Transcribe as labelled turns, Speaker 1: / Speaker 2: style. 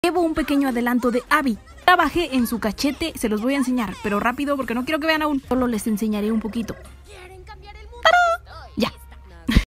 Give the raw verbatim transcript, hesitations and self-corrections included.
Speaker 1: Llevo un pequeño adelanto de Abby. Trabajé en su cachete, se los voy a enseñar, pero rápido porque no quiero que vean aún. Solo les enseñaré un poquito.